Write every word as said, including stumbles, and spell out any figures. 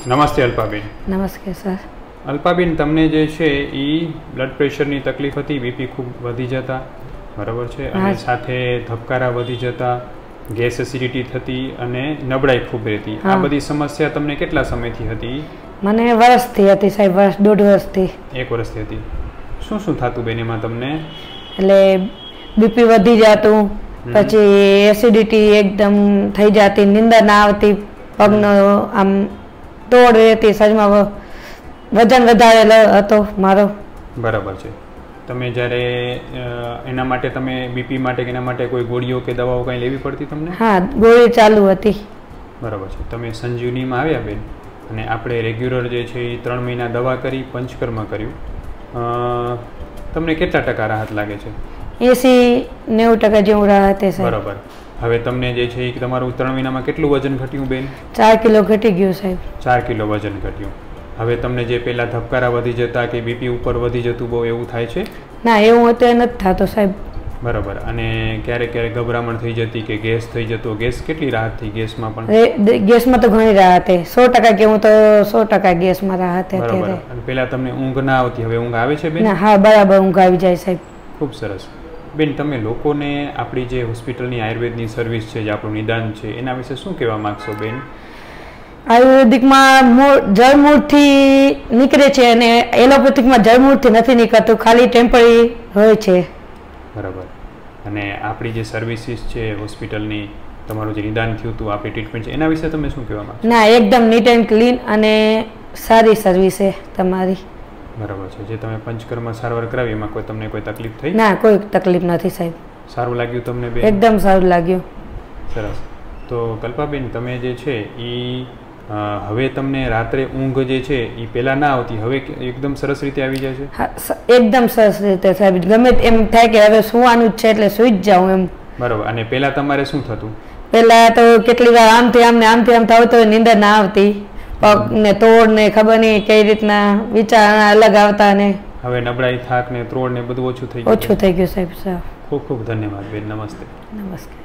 નમસ્તે અલ્પાબેન. નમસ્તે સર. અલ્પાબેન, તમને જે છે એ બ્લડ પ્રેશરની તકલીફ હતી, બીપી ખૂબ વધી જતા, બરાબર છે, અને સાથે ધબકારા વધી જતા, ગેસ એસિડિટી થતી અને નબળાઈ ખૂબ રહેતી. આ બધી સમસ્યા તમને કેટલા સમયથી હતી? મને વર્ષથી હતી સાહેબ, વર્ષ દોઢ વર્ષથી. એક વર્ષથી હતી. શું શું થતું બેન એમાં તમને? એટલે બીપી વધી જતું, પછી એસિડિટી એકદમ થઈ જતી, નીંદર ના આવતી, પગનો આમ તોડ રહેતી, શરીરમાં વજન વધારેલો હતો મારો. બરાબર છે. તમે જ્યારે એના માટે તમે બીપી માટે એના માટે કોઈ ગોળીઓ કે દવાઓ કંઈ લેવી પડતી તમને? હા, ગોળી ચાલુ હતી. બરાબર છે. તમે સંજીવનીમાં આવ્યા બેન, અને આપણે રેગ્યુલર જે છે એ ત્રણ મહિના દવા કરી, પંચકર્મ કર્યું. તમને કેટલા ટકા રાહત લાગે છે? એસી નેવું ટકા જેવું રાહત છે. બરાબર. હવે તમને જે છે એ તમારું ત્રણ મહિનામાં કેટલું વજન ઘટ્યું બેન? ચાર કિલો ઘટી ગયું સાહેબ. ચાર કિલો વજન ઘટ્યું. હવે તમને જે પેલા ધબકારા વધી જતા કે બીપી ઉપર વધી જતું, બહુ એવું થાય છે? ના, એવું અત્યારે નથી થતું સાહેબ. બરાબર. અને ક્યારેક ક્યારેક ગભરામણ થઈ જતી કે ગેસ થઈ જતો? ગેસ કેટલી રાહત થઈ ગેસમાં પણ? ગેસમાં તો ઘણી રાહત છે. સો ટકા કેવું તો સો ટકા ગેસમાં રાહત છે અત્યારે. અને પેલા તમને ઊંઘ ના આવતી, હવે ઊંઘ આવે છે બેન? હા, બરાબર ઊંઘ આવી જાય સાહેબ. ખૂબ સરસ. બેન, તમે લોકોને આપણી જે હોસ્પિટલની આયુર્વેદની સર્વિસ છે, જે આપણું નિદાન છે, એના વિશે શું કહેવા માગશો બેન? આયુર્વેદિકમાં જળમૂળથી નીકળે છે અને એલોપેથિકમાં જળમૂળથી નથી નીકળતું, ખાલી ટેમ્પરરી હોય છે. બરાબર. અને આપણી જે સર્વિસીસ છે હોસ્પિટલની, તમારું જે નિદાન થયું હતું, આપણી ટ્રીટમેન્ટ છે, એના વિશે તમે શું કહેવા માગશો? ના, એકદમ નીટ એન્ડ ક્લીન અને સારી સર્વિસ છે તમારી. બરાબર છે. જે તમે પંચકર્મ સારવાર કરાવી એમાં કોઈ તમને કોઈ તકલીફ થઈ? ના, કોઈ તકલીફ નથી સાહેબ. સારું લાગ્યું તમને બેન? એકદમ સારું લાગ્યું. સરસ. તો કલ્પાબેન, તમે જે છે એ હવે તમને રાત્રે ઊંઘ જે છે એ પહેલાં ના આવતી, હવે એકદમ સરસ રીતે આવી જાય છે? હા, એકદમ સરસ રીતે સાહેબ. ગમે એમ થાય કે હવે સુવાનું જ છે એટલે સુઈ જ જાઉં એમ. બરાબર. અને પહેલાં તમારે શું થતું? પહેલાં તો કેટલી વાર આમથી આમ ને આમથી આમ થતું હોય, નીંદર ના આવતી, પગ ને તોડ ને ખબર નહીં કઈ રીતના વિચાર અલગ આવતા. ને હવે નબળાઈ, થાક ને ત્રોડ ને બધું ઓછું થઈ ગયું? ઓછું થઈ ગયું સાહેબ. ખૂબ ખૂબ ધન્યવાદ બેન. નમસ્તે. નમસ્તે.